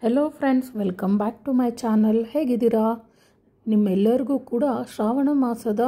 Hello friends, welcome back to my channel. ಹೇಗಿದ್ದೀರಾ? ನಿಮ್ಮೆಲ್ಲರಿಗೂ ಕೂಡ ಶ್ರಾವಣ ಮಾಸದ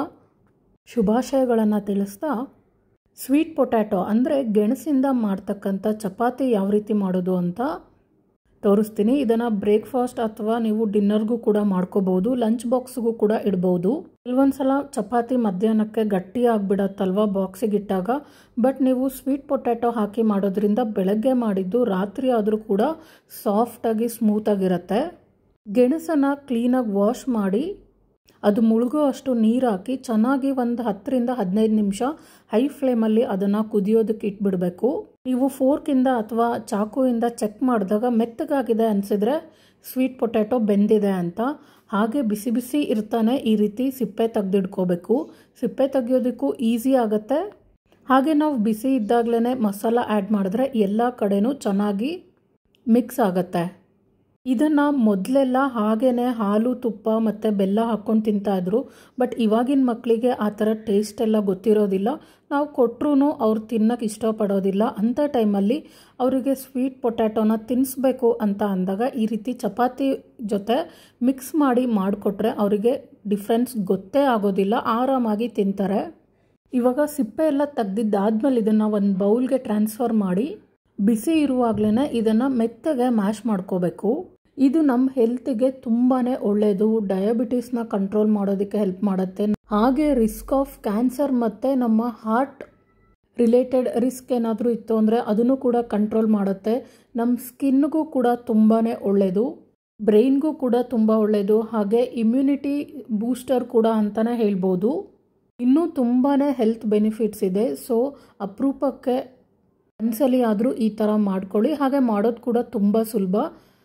ಶುಭಾಶಯಗಳನ್ನು ತಿಳಿಸ್ತಾ ಸ್ವೀಟ್ ಪೊಟ್ಯಾಟೊ ಅಂದರೆ ಗೆಣಸಿಂದ ಮಾಡ್ತಕ್ಕಂಥ ಚಪಾತಿ ಯಾವ ರೀತಿ ಮಾಡೋದು ಅಂತ ತೋರಿಸ್ತೀನಿ. ಇದನ್ನು ಬ್ರೇಕ್ಫಾಸ್ಟ್ ಅಥವಾ ನೀವು ಡಿನ್ನರ್ಗೂ ಕೂಡ ಮಾಡ್ಕೋಬೋದು, ಲಂಚ್ ಬಾಕ್ಸ್ಗೂ ಕೂಡ ಇಡ್ಬೋದು. ಕೆಲವೊಂದ್ಸಲ ಚಪಾತಿ ಮಧ್ಯಾಹ್ನಕ್ಕೆ ಗಟ್ಟಿ ಆಗಿಬಿಡತ್ತಲ್ವ ಬಾಕ್ಸಿಗೆ ಇಟ್ಟಾಗ. ಬಟ್ ನೀವು ಸ್ವೀಟ್ ಪೊಟ್ಯಾಟೊ ಹಾಕಿ ಮಾಡೋದ್ರಿಂದ ಬೆಳಗ್ಗೆ ಮಾಡಿದ್ದು ರಾತ್ರಿ ಆದರೂ ಕೂಡ ಸಾಫ್ಟಾಗಿ ಸ್ಮೂತಾಗಿರುತ್ತೆ. ಗೆಣಸನ್ನು ಕ್ಲೀನಾಗಿ ವಾಶ್ ಮಾಡಿ ಅದು ಮುಳುಗೋ ಅಷ್ಟು ನೀರು ಹಾಕಿ ಚೆನ್ನಾಗಿ ಒಂದು 10ರಿಂದ 15 ನಿಮಿಷ ಹೈ ಫ್ಲೇಮಲ್ಲಿ ಅದನ್ನು ಕುದಿಯೋದಕ್ಕೆ ಇಟ್ಬಿಡಬೇಕು. ನೀವು ಫೋರ್ಕಿಂದ ಅಥವಾ ಚಾಕುವಿಂದ ಚೆಕ್ ಮಾಡಿದಾಗ ಮೆತ್ತಗಾಗಿದೆ ಅನಿಸಿದ್ರೆ ಸ್ವೀಟ್ ಪೊಟ್ಯಾಟೊ ಬೆಂದಿದೆ ಅಂತ. ಹಾಗೆ ಬಿಸಿ ಬಿಸಿ ಇರ್ತಾನೆ ಈ ರೀತಿ ಸಿಪ್ಪೆ ತೆಗೆದಿಡ್ಕೋಬೇಕು. ಸಿಪ್ಪೆ ತೆಗಿಯೋದಕ್ಕೂ ಈಸಿ ಆಗುತ್ತೆ. ಹಾಗೆ ನಾವು ಬಿಸಿ ಇದ್ದಾಗಲೇ ಮಸಾಲ ಆ್ಯಡ್ ಮಾಡಿದ್ರೆ ಎಲ್ಲ ಕಡೆನೂ ಚೆನ್ನಾಗಿ ಮಿಕ್ಸ್ ಆಗುತ್ತೆ. ಇದನ್ನು ಮೊದಲೆಲ್ಲ ಹಾಗೇ ಹಾಲು ತುಪ್ಪ ಮತ್ತು ಬೆಲ್ಲ ಹಾಕ್ಕೊಂಡು ತಿಂತಾಯಿದ್ರು. ಬಟ್ ಇವಾಗಿನ ಮಕ್ಕಳಿಗೆ ಆ ಥರ ಟೇಸ್ಟ್ ಎಲ್ಲ ಗೊತ್ತಿರೋದಿಲ್ಲ. ನಾವು ಕೊಟ್ಟರು ಅವ್ರು ತಿನ್ನೋಕ್ಕೆ ಇಷ್ಟಪಡೋದಿಲ್ಲ. ಅಂಥ ಟೈಮಲ್ಲಿ ಅವರಿಗೆ ಸ್ವೀಟ್ ಪೊಟ್ಯಾಟೊನ ತಿನ್ನಿಸ್ಬೇಕು ಅಂತ ಅಂದಾಗ ಈ ರೀತಿ ಚಪಾತಿ ಜೊತೆ ಮಿಕ್ಸ್ ಮಾಡಿ ಮಾಡಿಕೊಟ್ರೆ ಅವರಿಗೆ ಡಿಫ್ರೆನ್ಸ್ ಗೊತ್ತೇ ಆಗೋದಿಲ್ಲ, ಆರಾಮಾಗಿ ತಿಂತಾರೆ. ಇವಾಗ ಸಿಪ್ಪೆ ಎಲ್ಲ ತೆಗ್ದಿದ್ದಾದ್ಮೇಲೆ ಇದನ್ನು ಒಂದು ಬೌಲ್ಗೆ ಟ್ರಾನ್ಸ್ಫರ್ ಮಾಡಿ ಬಿಸಿ ಇರುವಾಗಲೇ ಇದನ್ನು ಮೆತ್ತಗೆ ಮ್ಯಾಶ್ ಮಾಡ್ಕೋಬೇಕು. ಇದು ನಮ್ಮ ಹೆಲ್ತಿಗೆ ತುಂಬಾ ಒಳ್ಳೆಯದು. ಡಯಾಬಿಟೀಸ್ನ ಕಂಟ್ರೋಲ್ ಮಾಡೋದಕ್ಕೆ ಹೆಲ್ಪ್ ಮಾಡುತ್ತೆ. ಹಾಗೆ ರಿಸ್ಕ್ ಆಫ್ ಕ್ಯಾನ್ಸರ್ ಮತ್ತು ನಮ್ಮ ಹಾರ್ಟ್ ರಿಲೇಟೆಡ್ ರಿಸ್ಕ್ ಏನಾದರೂ ಇತ್ತು ಅಂದರೆ ಅದನ್ನು ಕೂಡ ಕಂಟ್ರೋಲ್ ಮಾಡುತ್ತೆ. ನಮ್ಮ ಸ್ಕಿನ್ಗೂ ಕೂಡ ತುಂಬಾ ಒಳ್ಳೆಯದು, ಬ್ರೈನ್ಗೂ ಕೂಡ ತುಂಬ ಒಳ್ಳೆಯದು. ಹಾಗೆ ಇಮ್ಯುನಿಟಿ ಬೂಸ್ಟರ್ ಕೂಡ ಅಂತಲೇ ಹೇಳ್ಬೋದು. ಇನ್ನೂ ತುಂಬಾ ಹೆಲ್ತ್ ಬೆನಿಫಿಟ್ಸ್ ಇದೆ. ಸೊ ಅಪರೂಪಕ್ಕೆ ಒಂದ್ಸಲಿ ಆದರೂ ಈ ಥರ ಮಾಡ್ಕೊಳ್ಳಿ. ಹಾಗೆ ಮಾಡೋದು ಕೂಡ ತುಂಬ ಸುಲಭ.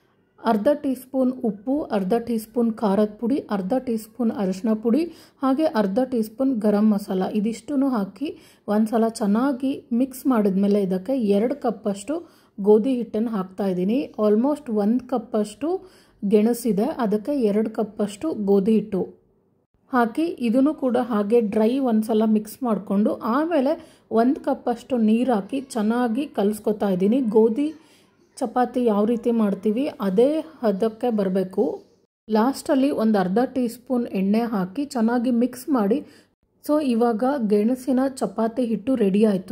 ಅರ್ಧ ಟೀ ಸ್ಪೂನ್ ಉಪ್ಪು, ಅರ್ಧ ಟೀ ಸ್ಪೂನ್ ಖಾರದ ಪುಡಿ, ಅರ್ಧ ಟೀ ಸ್ಪೂನ್ ಅರಿಶಿನ ಪುಡಿ, ಹಾಗೆ ಅರ್ಧ ಟೀ ಸ್ಪೂನ್ ಗರಂ ಮಸಾಲ ಇದಿಷ್ಟೂ ಹಾಕಿ ಒಂದ್ಸಲ ಚೆನ್ನಾಗಿ ಮಿಕ್ಸ್ ಮಾಡಿದ್ಮೇಲೆ ಇದಕ್ಕೆ 2 ಕಪ್ಪಷ್ಟು ಗೋಧಿ ಹಿಟ್ಟನ್ನು ಹಾಕ್ತಾಯಿದ್ದೀನಿ. ಆಲ್ಮೋಸ್ಟ್ 1 ಕಪ್ಪಷ್ಟು ಗೆಣಸಿದೆ, ಅದಕ್ಕೆ 2 ಕಪ್ಪಷ್ಟು ಗೋಧಿ ಹಿಟ್ಟು ಹಾಕಿ ಇದನ್ನು ಕೂಡ ಹಾಗೆ ಡ್ರೈ ಒಂದ್ಸಲ ಮಿಕ್ಸ್ ಮಾಡಿಕೊಂಡು ಆಮೇಲೆ 1 ಕಪ್ಪಷ್ಟು ನೀರು ಹಾಕಿ ಚೆನ್ನಾಗಿ ಕಲಿಸ್ಕೊತಾ ಇದ್ದೀನಿ. ಗೋಧಿ ಚಪಾತಿ ಯಾವ ರೀತಿ ಮಾಡ್ತೀವಿ ಅದೇ ಹದಕ್ಕೆ ಬರಬೇಕು. ಲಾಸ್ಟಲ್ಲಿ ಒಂದು ಅರ್ಧ ಟೀ ಸ್ಪೂನ್ ಎಣ್ಣೆ ಹಾಕಿ ಚೆನ್ನಾಗಿ ಮಿಕ್ಸ್ ಮಾಡಿ. ಸೊ ಇವಾಗ ಗೆಣಸಿನ ಚಪಾತಿ ಹಿಟ್ಟು ರೆಡಿ ಆಯಿತು.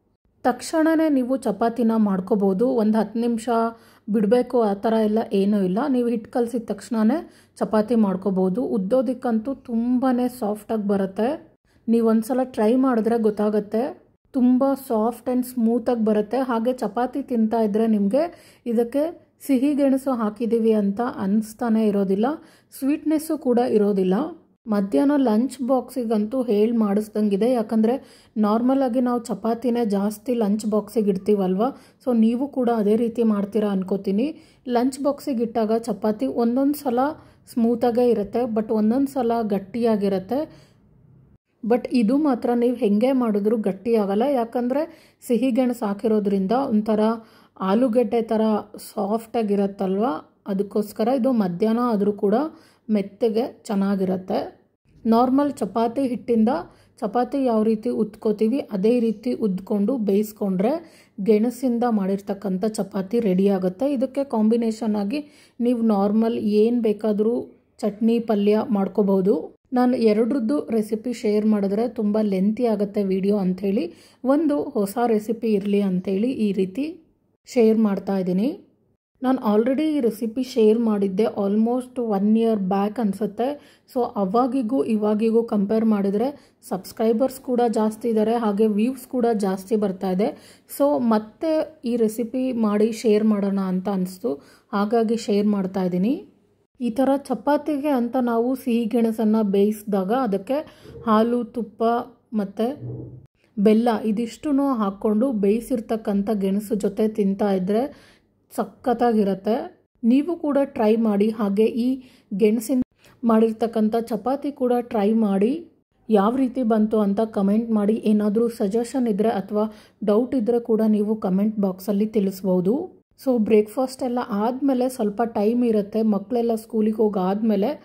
ತಕ್ಷಣವೇ ನೀವು ಚಪಾತಿನ ಮಾಡ್ಕೋಬೋದು. ಒಂದು 10 ನಿಮಿಷ ಬಿಡಬೇಕು ಆ ಥರ ಎಲ್ಲ ಏನೂ ಇಲ್ಲ. ನೀವು ಹಿಟ್ಟು ಕಲಸಿದ ತಕ್ಷಣವೇ ಚಪಾತಿ ಮಾಡ್ಕೋಬೋದು. ಉದ್ದೋದಕ್ಕಂತೂ ತುಂಬಾ ಸಾಫ್ಟಾಗಿ ಬರುತ್ತೆ. ನೀವು ಒಂದ್ಸಲ ಟ್ರೈ ಮಾಡಿದ್ರೆ ಗೊತ್ತಾಗುತ್ತೆ, ತುಂಬ ಸಾಫ್ಟ್ ಆ್ಯಂಡ್ ಸ್ಮೂತಾಗಿ ಬರುತ್ತೆ. ಹಾಗೆ ಚಪಾತಿ ತಿಂತಾ ಇದ್ದರೆ ನಿಮಗೆ ಇದಕ್ಕೆ ಸಿಹಿ ಗೆಣಸು ಹಾಕಿದ್ದೀವಿ ಅಂತ ಅನ್ನಿಸ್ತಾನೆ ಇರೋದಿಲ್ಲ, ಸ್ವೀಟ್ನೆಸ್ಸು ಕೂಡ ಇರೋದಿಲ್ಲ. ಮಧ್ಯಾಹ್ನ ಲಂಚ್ ಬಾಕ್ಸಿಗಂತೂ ಹೇಳಿ ಮಾಡಿಸ್ದಂಗಿದೆ. ಯಾಕಂದರೆ ನಾರ್ಮಲಾಗಿ ನಾವು ಚಪಾತಿನೇ ಜಾಸ್ತಿ ಲಂಚ್ ಬಾಕ್ಸಿಗೆ ಇಡ್ತೀವಲ್ವ. ಸೊ ನೀವು ಕೂಡ ಅದೇ ರೀತಿ ಮಾಡ್ತೀರಾ ಅನ್ಕೋತೀನಿ. ಲಂಚ್ ಬಾಕ್ಸಿಗೆ ಇಟ್ಟಾಗ ಚಪಾತಿ ಒಂದೊಂದು ಸಲ ಸ್ಮೂತಾಗೇ ಇರುತ್ತೆ, ಬಟ್ ಒಂದೊಂದು ಸಲ ಗಟ್ಟಿಯಾಗಿರುತ್ತೆ. ಬಟ್ ಇದು ಮಾತ್ರ ನೀವು ಹೆಂಗೆ ಮಾಡಿದ್ರೂ ಗಟ್ಟಿ ಆಗಲ್ಲ. ಯಾಕಂದರೆ ಸಿಹಿ ಗೆಣಸು ಹಾಕಿರೋದ್ರಿಂದ ಒಂಥರ ಆಲೂಗಡ್ಡೆ ಥರ ಸಾಫ್ಟಾಗಿರುತ್ತಲ್ವ, ಅದಕ್ಕೋಸ್ಕರ ಇದು ಮಧ್ಯಾಹ್ನ ಆದರೂ ಕೂಡ ಮೆತ್ತಗೆ ಚೆನ್ನಾಗಿರುತ್ತೆ. ನಾರ್ಮಲ್ ಚಪಾತಿ ಹಿಟ್ಟಿಂದ ಚಪಾತಿ ಯಾವ ರೀತಿ ಉದ್ಕೋತೀವಿ ಅದೇ ರೀತಿ ಉದ್ಕೊಂಡು ಬೇಯಿಸ್ಕೊಂಡ್ರೆ ಗೆಣಸಿಂದ ಮಾಡಿರ್ತಕ್ಕಂಥ ಚಪಾತಿ ರೆಡಿ ಆಗುತ್ತೆ. ಇದಕ್ಕೆ ಕಾಂಬಿನೇಷನ್ ಆಗಿ ನೀವು ನಾರ್ಮಲ್ ಏನು ಬೇಕಾದರೂ ಚಟ್ನಿ ಪಲ್ಯ ಮಾಡ್ಕೋಬೋದು. ನಾನು ಎರಡರದ್ದು ರೆಸಿಪಿ ಶೇರ್ ಮಾಡಿದ್ರೆ ತುಂಬ ಲೆಂತಿ ಆಗುತ್ತೆ ವಿಡಿಯೋ ಅಂಥೇಳಿ ಒಂದು ಹೊಸ ರೆಸಿಪಿ ಇರಲಿ ಅಂಥೇಳಿ ಈ ರೀತಿ ಶೇರ್ ಮಾಡ್ತಾ ಇದ್ದೀನಿ. ನಾನು ಆಲ್ರೆಡಿ ಈ ರೆಸಿಪಿ ಶೇರ್ ಮಾಡಿದ್ದೆ ಆಲ್ಮೋಸ್ಟ್ 1 ಇಯರ್ ಬ್ಯಾಕ್ ಅನಿಸುತ್ತೆ. ಸೊ ಅವಾಗಿಗೂ ಇವಾಗಿಗೂ ಕಂಪೇರ್ ಮಾಡಿದರೆ ಸಬ್ಸ್ಕ್ರೈಬರ್ಸ್ ಕೂಡ ಜಾಸ್ತಿ ಇದ್ದಾರೆ, ಹಾಗೆ ವ್ಯೂಸ್ ಕೂಡ ಜಾಸ್ತಿ ಬರ್ತಾ ಇದೆ. ಸೊ ಮತ್ತೆ ಈ ರೆಸಿಪಿ ಮಾಡಿ ಶೇರ್ ಮಾಡೋಣ ಅಂತ ಅನಿಸ್ತು, ಹಾಗಾಗಿ ಶೇರ್ ಮಾಡ್ತಾ ಇದ್ದೀನಿ. ಈ ಥರ ಚಪಾತಿಗೆ ಅಂತ ನಾವು ಸಿಹಿ ಗೆಣಸನ್ನು ಬೇಯಿಸಿದಾಗ ಅದಕ್ಕೆ ಹಾಲು ತುಪ್ಪ ಮತ್ತು ಬೆಲ್ಲ ಇದಿಷ್ಟೂ ಹಾಕ್ಕೊಂಡು ಬೇಯಿಸಿರ್ತಕ್ಕಂಥ ಗೆಣಸು ಜೊತೆ ತಿಂತಾ ಇದ್ದರೆ ಸಖತ್ತಾಗಿರುತ್ತೆ. ನೀವು ಕೂಡ ಟ್ರೈ ಮಾಡಿ. ಹಾಗೆ ಈ ಗೆಣಸಿನ ಮಾಡಿರ್ತಕ್ಕಂಥ ಚಪಾತಿ ಕೂಡ ಟ್ರೈ ಮಾಡಿ ಯಾವ ರೀತಿ ಬಂತು ಅಂತ ಕಮೆಂಟ್ ಮಾಡಿ. ಏನಾದರೂ ಸಜೆಷನ್ ಇದ್ದರೆ ಅಥವಾ ಡೌಟ್ ಇದ್ದರೆ ಕೂಡ ನೀವು ಕಮೆಂಟ್ ಬಾಕ್ಸಲ್ಲಿ ತಿಳಿಸ್ಬೋದು. ಸೊ ಬ್ರೇಕ್ಫಾಸ್ಟ್ ಎಲ್ಲ ಆದಮೇಲೆ ಸ್ವಲ್ಪ ಟೈಮ್ ಇರುತ್ತೆ, ಮಕ್ಕಳೆಲ್ಲ ಸ್ಕೂಲಿಗೆ ಹೋಗಾದ್ಮೇಲೆ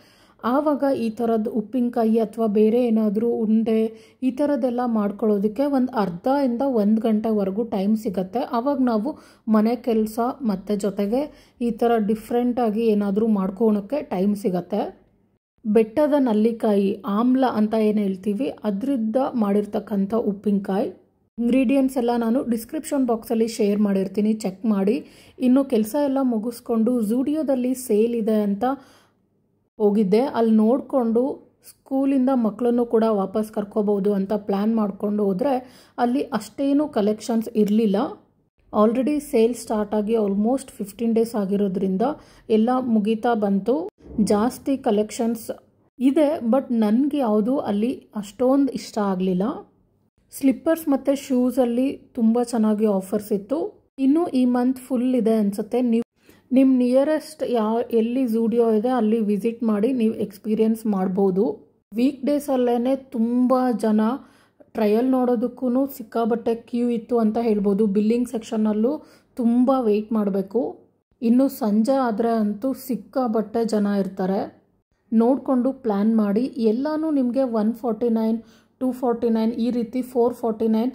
ಆವಾಗ ಈ ಥರದ್ದು ಉಪ್ಪಿನಕಾಯಿ ಅಥವಾ ಬೇರೆ ಏನಾದರೂ ಉಂಡೆ ಈ ಥರದ್ದೆಲ್ಲ ಮಾಡ್ಕೊಳ್ಳೋದಕ್ಕೆ ಒಂದು ಅರ್ಧದಿಂದ 1 ಗಂಟೆವರೆಗೂ ಟೈಮ್ ಸಿಗುತ್ತೆ. ಆವಾಗ ನಾವು ಮನೆ ಕೆಲಸ ಮತ್ತು ಜೊತೆಗೆ ಈ ಥರ ಡಿಫ್ರೆಂಟಾಗಿ ಏನಾದರೂ ಮಾಡ್ಕೊಳಕ್ಕೆ ಟೈಮ್ ಸಿಗುತ್ತೆ. ಬೆಟ್ಟದ ನಲ್ಲಿಕಾಯಿ ಆಮ್ಲ ಅಂತ ಏನು ಹೇಳ್ತೀವಿ ಅದರಿಂದ ಮಾಡಿರ್ತಕ್ಕಂಥ ಉಪ್ಪಿನಕಾಯಿ. ಇಂಗ್ರೀಡಿಯೆಂಟ್ಸ್ ಎಲ್ಲ ನಾನು ಡಿಸ್ಕ್ರಿಪ್ಷನ್ ಬಾಕ್ಸಲ್ಲಿ ಶೇರ್ ಮಾಡಿರ್ತೀನಿ, ಚೆಕ್ ಮಾಡಿ. ಇನ್ನು ಕೆಲಸ ಎಲ್ಲ ಮುಗಿಸ್ಕೊಂಡು ಝೂಡಿಯೋದಲ್ಲಿ ಸೇಲ್ ಇದೆ ಅಂತ ಹೋಗಿದ್ದೆ. ಅಲ್ಲಿ ನೋಡಿಕೊಂಡು ಸ್ಕೂಲಿಂದ ಮಕ್ಕಳನ್ನು ಕೂಡ ವಾಪಸ್ ಕರ್ಕೋಬೋದು ಅಂತ ಪ್ಲ್ಯಾನ್ ಮಾಡಿಕೊಂಡು ಹೋದರೆ ಅಲ್ಲಿ ಅಷ್ಟೇನು ಕಲೆಕ್ಷನ್ಸ್ ಇರಲಿಲ್ಲ. ಆಲ್ರೆಡಿ ಸೇಲ್ ಸ್ಟಾರ್ಟ್ ಆಗಿ ಆಲ್ಮೋಸ್ಟ್ 15 ಡೇಸ್ ಆಗಿರೋದ್ರಿಂದ ಎಲ್ಲ ಮುಗೀತಾ ಬಂತು. ಜಾಸ್ತಿ ಕಲೆಕ್ಷನ್ಸ್ ಇದೆ, ಬಟ್ ನನಗೆ ಯಾವುದು ಅಲ್ಲಿ ಅಷ್ಟೊಂದು ಇಷ್ಟ ಆಗಲಿಲ್ಲ. ಸ್ಲಿಪ್ಪರ್ಸ್ ಮತ್ತು ಶೂಸಲ್ಲಿ ತುಂಬ ಚೆನ್ನಾಗಿ ಆಫರ್ಸ್ ಇತ್ತು. ಇನ್ನು ಈ ಮಂತ್ ಫುಲ್ ಇದೆ ಅನಿಸುತ್ತೆ. ನಿಮ್ಮ ನಿಯರೆಸ್ಟ್ ಎಲ್ಲಿ ಝೂಡಿಯೋ ಇದೆ ಅಲ್ಲಿ ವಿಸಿಟ್ ಮಾಡಿ ನೀವು ಎಕ್ಸ್ಪೀರಿಯನ್ಸ್ ಮಾಡ್ಬೋದು. ವೀಕ್ ಡೇಸಲ್ಲೇ ತುಂಬ ಜನ ಟ್ರಯಲ್ ನೋಡೋದಕ್ಕೂ ಸಿಕ್ಕಾಬಟ್ಟೆ ಕ್ಯೂ ಇತ್ತು ಅಂತ ಹೇಳ್ಬೋದು. ಬಿಲ್ಲಿಂಗ್ ಸೆಕ್ಷನ್ನಲ್ಲೂ ತುಂಬ ವೆಯ್ಟ್ ಮಾಡಬೇಕು. ಇನ್ನು ಸಂಜೆ ಆದರೆ ಅಂತೂ ಸಿಕ್ಕಾಬಟ್ಟೆ ಜನ ಇರ್ತಾರೆ. ನೋಡಿಕೊಂಡು ಪ್ಲ್ಯಾನ್ ಮಾಡಿ. ಎಲ್ಲನೂ ನಿಮಗೆ 149, 249 ಈ ರೀತಿ 449,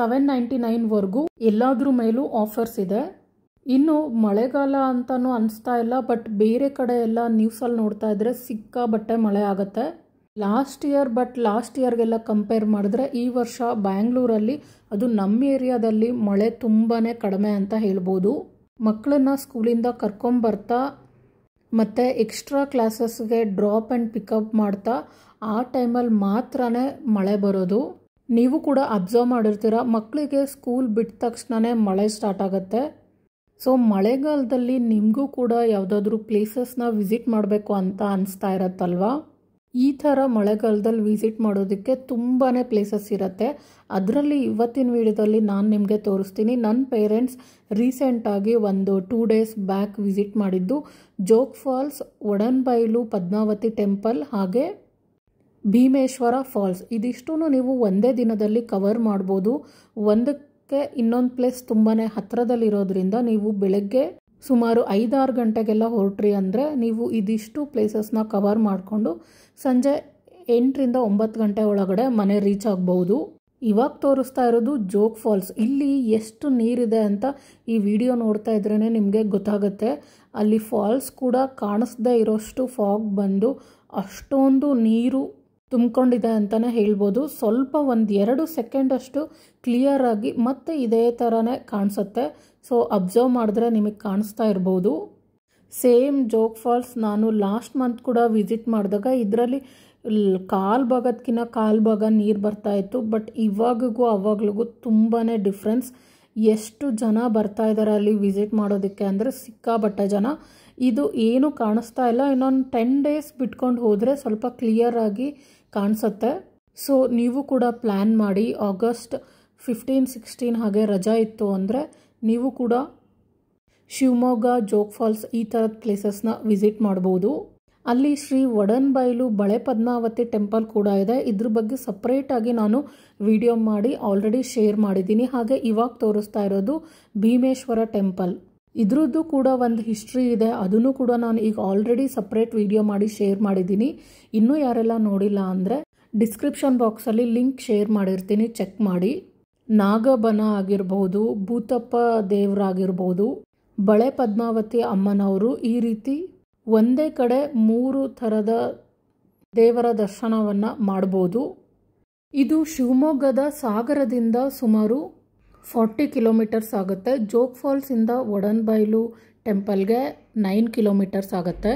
799ವರೆಗೂ ಎಲ್ಲಾದ್ರ ಮೇಲೂ ಆಫರ್ಸ್ ಇದೆ. ಇನ್ನು ಮಳೆಗಾಲ ಅಂತಲೂ ಅನಿಸ್ತಾ ಇಲ್ಲ, ಬಟ್ ಬೇರೆ ಕಡೆ ಎಲ್ಲ ನ್ಯೂಸಲ್ಲಿ ನೋಡ್ತಾ ಇದ್ರೆ ಸಿಕ್ಕಾಬಟ್ಟೆ ಮಳೆ ಆಗುತ್ತೆ. ಲಾಸ್ಟ್ ಇಯರ್ಗೆಲ್ಲ ಕಂಪೇರ್ ಮಾಡಿದ್ರೆ ಈ ವರ್ಷ ಬ್ಯಾಂಗ್ಳೂರಲ್ಲಿ ಅದು ನಮ್ಮ ಏರಿಯಾದಲ್ಲಿ ಮಳೆ ತುಂಬಾ ಕಡಿಮೆ ಅಂತ ಹೇಳ್ಬೋದು. ಮಕ್ಕಳನ್ನ ಸ್ಕೂಲಿಂದ ಕರ್ಕೊಂಬರ್ತಾ ಮತ್ತು ಎಕ್ಸ್ಟ್ರಾ ಕ್ಲಾಸಸ್ಗೆ ಡ್ರಾಪ್ ಆ್ಯಂಡ್ ಪಿಕಪ್ ಮಾಡ್ತಾ ಆ ಟೈಮಲ್ಲಿ ಮಾತ್ರನೇ ಮಳೆ ಬರೋದು. ನೀವು ಕೂಡ ಅಬ್ಸರ್ವ್ ಮಾಡಿರ್ತೀರ, ಮಕ್ಕಳಿಗೆ ಸ್ಕೂಲ್ ಬಿಟ್ಟ ತಕ್ಷಣವೇ ಮಳೆ ಸ್ಟಾರ್ಟ್ ಆಗುತ್ತೆ. ಸೊ ಮಳೆಗಾಲದಲ್ಲಿ ನಿಮಗೂ ಕೂಡ ಯಾವುದಾದ್ರೂ ಪ್ಲೇಸಸ್ನ ವಿಸಿಟ್ ಮಾಡಬೇಕು ಅಂತ ಅನಿಸ್ತಾ ಇರತ್ತಲ್ವಾ? ಈ ಥರ ಮಳೆಗಾಲದಲ್ಲಿ ವಿಸಿಟ್ ಮಾಡೋದಕ್ಕೆ ತುಂಬಾ ಪ್ಲೇಸಸ್ ಇರುತ್ತೆ. ಅದರಲ್ಲಿ ಇವತ್ತಿನ ವಿಡಿಯೋದಲ್ಲಿ ನಾನು ನಿಮಗೆ ತೋರಿಸ್ತೀನಿ. ನನ್ನ ಪೇರೆಂಟ್ಸ್ ರೀಸೆಂಟಾಗಿ ಒಂದು 2 ಡೇಸ್ ಬ್ಯಾಕ್ ವಿಸಿಟ್ ಮಾಡಿದ್ದು ಜೋಗ್ ಫಾಲ್ಸ್, ಒಡನ್ಬೈಲು ಪದ್ಮಾವತಿ ಟೆಂಪಲ್ ಹಾಗೆ ಭೀಮೇಶ್ವರ ಫಾಲ್ಸ್. ಇದಿಷ್ಟೂ ನೀವು ಒಂದೇ ದಿನದಲ್ಲಿ ಕವರ್ ಮಾಡ್ಬೋದು. ಒಂದಕ್ಕೆ ಇನ್ನೊಂದು ಪ್ಲೇಸ್ ತುಂಬಾ ಹತ್ತಿರದಲ್ಲಿರೋದ್ರಿಂದ ನೀವು ಬೆಳಗ್ಗೆ ಸುಮಾರು 5-6 ಗಂಟೆಗೆಲ್ಲ ಹೊರಟ್ರಿ ಅಂದರೆ ನೀವು ಇದಿಷ್ಟು ಪ್ಲೇಸಸ್ನ ಕವರ್ ಮಾಡಿಕೊಂಡು ಸಂಜೆ 8ರಿಂದ 9 ಗಂಟೆ ಒಳಗಡೆ ಮನೆ ರೀಚ್ ಆಗ್ಬೋದು. ಇವಾಗ ತೋರಿಸ್ತಾ ಇರೋದು ಜೋಗ್ ಫಾಲ್ಸ್. ಇಲ್ಲಿ ಎಷ್ಟು ನೀರಿದೆ ಅಂತ ಈ ವಿಡಿಯೋ ನೋಡ್ತಾ ಇದ್ರೇ ನಿಮಗೆ ಗೊತ್ತಾಗುತ್ತೆ. ಅಲ್ಲಿ ಫಾಲ್ಸ್ ಕೂಡ ಕಾಣಿಸ್ದೇ ಇರೋಷ್ಟು ಫಾಗ್ ಬಂದು ಅಷ್ಟೊಂದು ನೀರು ತುಂಬಿಕೊಂಡಿದೆ ಅಂತಲೇ ಹೇಳ್ಬೋದು. ಸ್ವಲ್ಪ 1-2 ಸೆಕೆಂಡಷ್ಟು ಕ್ಲಿಯರ್ ಆಗಿ ಮತ್ತೆ ಇದೇ ಥರನೇ ಕಾಣಿಸುತ್ತೆ. ಸೊ ಅಬ್ಸರ್ವ್ ಮಾಡಿದ್ರೆ ನಿಮಗೆ ಕಾಣಿಸ್ತಾ ಇರ್ಬೋದು. ಸೇಮ್ ಜೋಗ್ ಫಾಲ್ಸ್ ನಾನು ಲಾಸ್ಟ್ ಮಂತ್ ಕೂಡ ವಿಸಿಟ್ ಮಾಡಿದಾಗ ಇದರಲ್ಲಿ ಕಾಲು ಭಾಗ ನೀರು ಬರ್ತಾಯಿತ್ತು. ಬಟ್ ಇವಾಗೂ ಅವಾಗ್ಲಿಗೂ ತುಂಬಾ ಡಿಫ್ರೆನ್ಸ್. ಎಷ್ಟು ಜನ ಬರ್ತಾ ಇದ್ದಾರೆ ಅಲ್ಲಿ ವಿಸಿಟ್ ಮಾಡೋದಕ್ಕೆ ಅಂದರೆ ಸಿಕ್ಕಾಬಟ್ಟೆ ಜನ. ಇದು ಏನು ಕಾಣಿಸ್ತಾ ಇಲ್ಲ. ಇನ್ನೊಂದು 10 ಡೇಸ್ ಬಿಟ್ಕೊಂಡು ಹೋದರೆ ಸ್ವಲ್ಪ ಕ್ಲಿಯರ್ ಆಗಿ ಕಾಣಿಸುತ್ತೆ. ಸೊ ನೀವು ಕೂಡ ಪ್ಲ್ಯಾನ್ ಮಾಡಿ. ಆಗಸ್ಟ್ 15, 16 ಹಾಗೆ ರಜಾ ಇತ್ತು ಅಂದರೆ ನೀವು ಕೂಡ ಶಿವಮೊಗ್ಗ, ಜೋಗ್ ಫಾಲ್ಸ್ ಈ ಥರದ ಪ್ಲೇಸಸ್ನ ವಿಸಿಟ್ ಮಾಡ್ಬೋದು. ಅಲ್ಲಿ ಶ್ರೀ ಒಡನ್ಬೈಲು ಬಳೆ ಪದ್ಮಾವತಿ ಟೆಂಪಲ್ ಕೂಡ ಇದೆ. ಇದ್ರ ಬಗ್ಗೆ ಸಪ್ರೇಟಾಗಿ ನಾನು ವಿಡಿಯೋ ಮಾಡಿ ಆಲ್ರೆಡಿ ಶೇರ್ ಮಾಡಿದ್ದೀನಿ. ಹಾಗೆ ಇವಾಗ ತೋರಿಸ್ತಾ ಇರೋದು ಭೀಮೇಶ್ವರ ಟೆಂಪಲ್. ಇದ್ರದ್ದು ಕೂಡ ಒಂದು ಹಿಸ್ಟ್ರಿ ಇದೆ. ಅದನ್ನು ಕೂಡ ನಾನು ಈಗ ಆಲ್ರೆಡಿ ಸಪ್ರೇಟ್ ವಿಡಿಯೋ ಮಾಡಿ ಶೇರ್ ಮಾಡಿದ್ದೀನಿ. ಇನ್ನೂ ಯಾರೆಲ್ಲ ನೋಡಿಲ್ಲ ಅಂದರೆ ಡಿಸ್ಕ್ರಿಪ್ಷನ್ ಬಾಕ್ಸಲ್ಲಿ ಲಿಂಕ್ ಶೇರ್ ಮಾಡಿರ್ತೀನಿ, ಚೆಕ್ ಮಾಡಿ. ನಾಗಬನ ಆಗಿರ್ಬೋದು, ಭೂತಪ್ಪ ದೇವರಾಗಿರ್ಬೋದು, ಬಳೆ ಪದ್ಮಾವತಿ ಅಮ್ಮನವರು ಈ ರೀತಿ ಒಂದೇ ಕಡೆ 3 ಥರದ ದೇವರ ದರ್ಶನವನ್ನು ಮಾಡ್ಬೋದು. ಇದು ಶಿವಮೊಗ್ಗದ ಸಾಗರದಿಂದ ಸುಮಾರು 40 ಕಿಲೋಮೀಟರ್ಸ್ ಆಗುತ್ತೆ. ಜೋಗ್ ಫಾಲ್ಸಿಂದ ಒಡನ್ಬೈಲು ಟೆಂಪಲ್ಗೆ 9 ಕಿಲೋಮೀಟರ್ಸ್ ಆಗುತ್ತೆ.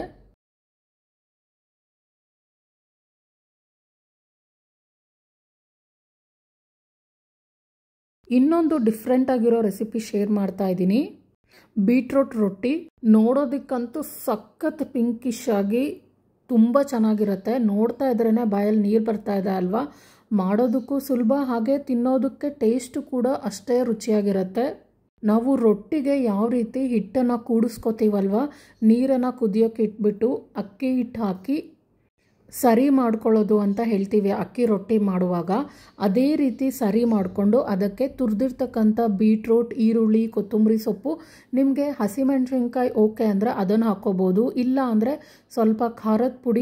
ಇನ್ನೊಂದು ಡಿಫ್ರೆಂಟ್ ಆಗಿರೋ ರೆಸಿಪಿ ಶೇರ್ ಮಾಡ್ತಾ ಇದ್ದೀನಿ. ಬೀಟ್ರೂಟ್ ರೊಟ್ಟಿ ನೋಡೋದಕ್ಕಂತೂ ಸಖತ್ ಪಿಂಕಿಶ್ ಆಗಿ ತುಂಬ ಚೆನ್ನಾಗಿರುತ್ತೆ. ನೋಡ್ತಾ ಇದ್ರೇ ಬಾಯಲ್ಲಿ ನೀರು ಬರ್ತಾ ಇದೆ ಅಲ್ವಾ? ಮಾಡೋದಕ್ಕೂ ಸುಲಭ, ಹಾಗೆ ತಿನ್ನೋದಕ್ಕೆ ಟೇಸ್ಟ್ ಕೂಡ ಅಷ್ಟೇ ರುಚಿಯಾಗಿರುತ್ತೆ. ನಾವು ರೊಟ್ಟಿಗೆ ಯಾವ ರೀತಿ ಹಿಟ್ಟನ್ನು ಕೂಡಿಸ್ಕೋತೀವಲ್ವ, ನೀರನ್ನು ಕುದಿಯೋಕೆ ಇಟ್ಬಿಟ್ಟು ಅಕ್ಕಿ ಹಿಟ್ಟು ಹಾಕಿ ಸರಿ ಮಾಡ್ಕೊಳ್ಳೋದು ಅಂತ ಹೇಳ್ತೀವಿ ಅಕ್ಕಿ ರೊಟ್ಟಿ ಮಾಡುವಾಗ, ಅದೇ ರೀತಿ ಸರಿ ಮಾಡಿಕೊಂಡು ಅದಕ್ಕೆ ತುರಿದಿರ್ತಕ್ಕಂಥ ಬೀಟ್ರೂಟ್, ಈರುಳ್ಳಿ, ಕೊತ್ತಂಬರಿ ಸೊಪ್ಪು, ನಿಮಗೆ ಹಸಿಮೆಣಸಿನ್ಕಾಯಿ ಓಕೆ ಅಂದರೆ ಅದನ್ನು ಹಾಕ್ಕೋಬೋದು. ಇಲ್ಲ ಅಂದರೆ ಸ್ವಲ್ಪ ಖಾರದ ಪುಡಿ,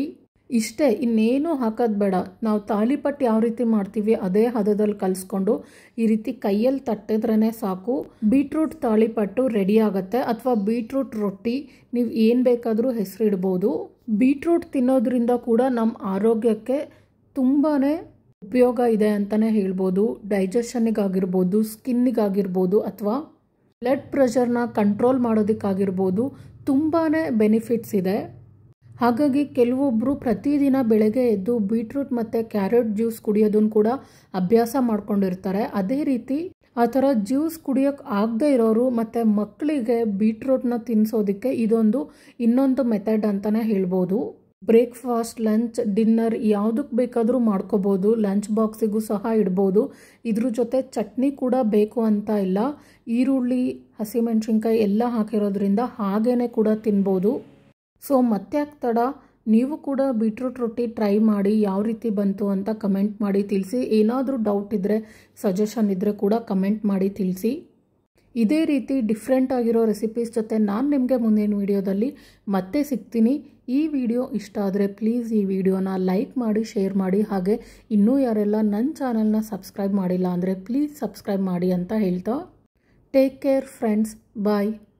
ಇಷ್ಟೇ, ಇನ್ನೇನು ಹಾಕೋದು ಬೇಡ. ನಾವು ತಾಲಿಪಟ್ಟು ಯಾವ ರೀತಿ ಮಾಡ್ತೀವಿ ಅದೇ ಹದದಲ್ಲಿ ಕಲಿಸ್ಕೊಂಡು ಈ ರೀತಿ ಕೈಯಲ್ಲಿ ತಟ್ಟಿದ್ರೇ ಸಾಕು, ಬೀಟ್ರೂಟ್ ತಾಲಿಪಟ್ಟು ರೆಡಿ ಆಗುತ್ತೆ. ಅಥವಾ ಬೀಟ್ರೂಟ್ ರೊಟ್ಟಿ, ನೀವು ಏನು ಬೇಕಾದರೂ ಹೆಸರಿಡ್ಬೋದು. ಬೀಟ್ರೂಟ್ ತಿನ್ನೋದ್ರಿಂದ ಕೂಡ ನಮ್ಮ ಆರೋಗ್ಯಕ್ಕೆ ತುಂಬಾ ಉಪಯೋಗ ಇದೆ ಅಂತಲೇ ಹೇಳ್ಬೋದು. ಡೈಜೆಷನ್ನಿಗಾಗಿರ್ಬೋದು, ಸ್ಕಿನ್ನಿಗಾಗಿರ್ಬೋದು, ಅಥವಾ ಬ್ಲಡ್ ಪ್ರೆಷರ್ನ ಕಂಟ್ರೋಲ್ ಮಾಡೋದಕ್ಕಾಗಿರ್ಬೋದು ತುಂಬಾ ಬೆನಿಫಿಟ್ಸ್ ಇದೆ. ಹಾಗಾಗಿ ಕೆಲವೊಬ್ಬರು ಪ್ರತಿದಿನ ಬೆಳಗ್ಗೆ ಎದ್ದು ಬೀಟ್ರೂಟ್ ಮತ್ತು ಕ್ಯಾರೆಟ್ ಜ್ಯೂಸ್ ಕುಡಿಯೋದನ್ನು ಕೂಡ ಅಭ್ಯಾಸ ಮಾಡ್ಕೊಂಡಿರ್ತಾರೆ. ಅದೇ ರೀತಿ ಆ ಥರ ಜ್ಯೂಸ್ ಕುಡಿಯೋಕ್ಕೆ ಆಗದೆ ಇರೋರು ಮತ್ತು ಮಕ್ಕಳಿಗೆ ಬೀಟ್ರೂಟ್ನ ತಿನ್ನಿಸೋದಕ್ಕೆ ಇದೊಂದು ಇನ್ನೊಂದು ಮೆಥಡ್ ಅಂತಲೇ ಹೇಳ್ಬೋದು. ಬ್ರೇಕ್ಫಾಸ್ಟ್, ಲಂಚ್, ಡಿನ್ನರ್ ಯಾವುದಕ್ಕೆ ಬೇಕಾದರೂ ಮಾಡ್ಕೋಬೋದು. ಲಂಚ್ ಬಾಕ್ಸಿಗೂ ಸಹ ಇಡ್ಬೋದು. ಇದ್ರ ಜೊತೆ ಚಟ್ನಿ ಕೂಡ ಬೇಕು ಅಂತ ಇಲ್ಲ. ಈರುಳ್ಳಿ, ಹಸಿಮೆಣಸಿನ್ಕಾಯಿ ಎಲ್ಲ ಹಾಕಿರೋದ್ರಿಂದ ಹಾಗೇ ಕೂಡ ತಿನ್ಬೋದು. ಸೊ ಮತ್ತೆ ತಡ, ನೀವು ಕೂಡ ಬೀಟ್ರೂಟ್ ರೊಟ್ಟಿ ಟ್ರೈ ಮಾಡಿ ಯಾವ ರೀತಿ ಬಂತು ಅಂತ ಕಮೆಂಟ್ ಮಾಡಿ ತಿಳಿಸಿ. ಏನಾದರೂ ಡೌಟ್ ಇದ್ದರೆ, ಸಜೆಷನ್ ಇದ್ದರೆ ಕೂಡ ಕಮೆಂಟ್ ಮಾಡಿ ತಿಳಿಸಿ. ಇದೇ ರೀತಿ ಡಿಫ್ರೆಂಟ್ ಆಗಿರೋ ರೆಸಿಪೀಸ್ ಜೊತೆ ನಾನು ನಿಮಗೆ ಮುಂದಿನ ವಿಡಿಯೋದಲ್ಲಿ ಮತ್ತೆ ಸಿಗ್ತೀನಿ. ಈ ವಿಡಿಯೋ ಇಷ್ಟ ಆದರೆ ಪ್ಲೀಸ್ ಈ ವಿಡಿಯೋನ ಲೈಕ್ ಮಾಡಿ, ಶೇರ್ ಮಾಡಿ. ಹಾಗೆ ಇನ್ನೂ ಯಾರೆಲ್ಲ ನನ್ನ ಚಾನಲ್ನ ಸಬ್ಸ್ಕ್ರೈಬ್ ಮಾಡಿಲ್ಲ ಅಂದರೆ ಪ್ಲೀಸ್ ಸಬ್ಸ್ಕ್ರೈಬ್ ಮಾಡಿ ಅಂತ ಹೇಳ್ತಾ, ಟೇಕ್ ಕೇರ್ ಫ್ರೆಂಡ್ಸ್, ಬಾಯ್.